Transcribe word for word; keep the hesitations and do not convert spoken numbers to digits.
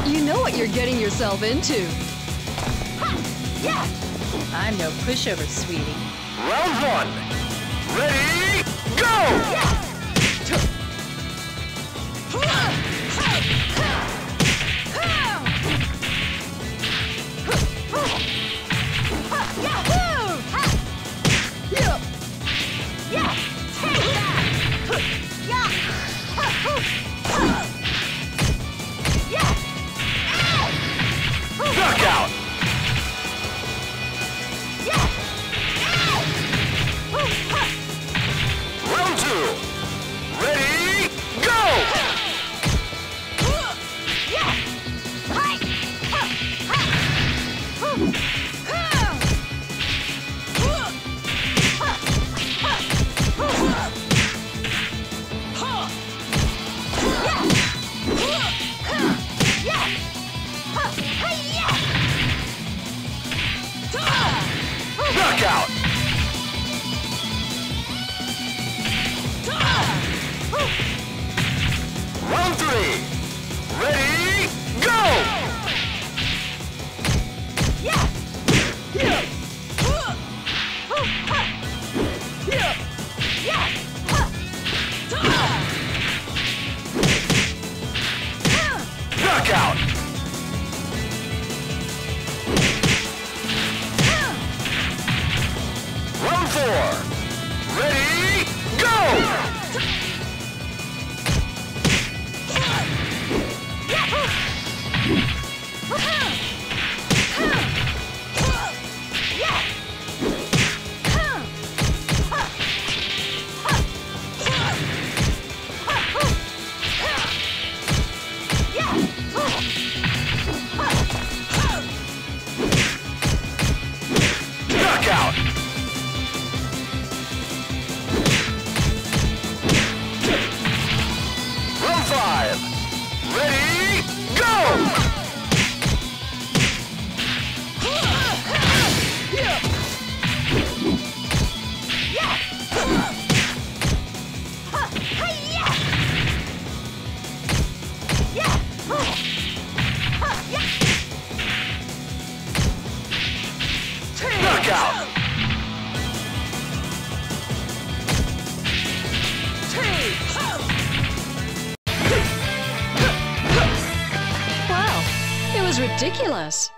You know what you're getting yourself into. Yeah! I'm no pushover, sweetie. Round one. Ready, go! Yeah! Knockout! Round two. Ready, go! Knockout! Round three. Ready, go! Knockout! Round four. Ready, go! Knockout! Round five. Ready, go! Knockout! Wow, it was ridiculous.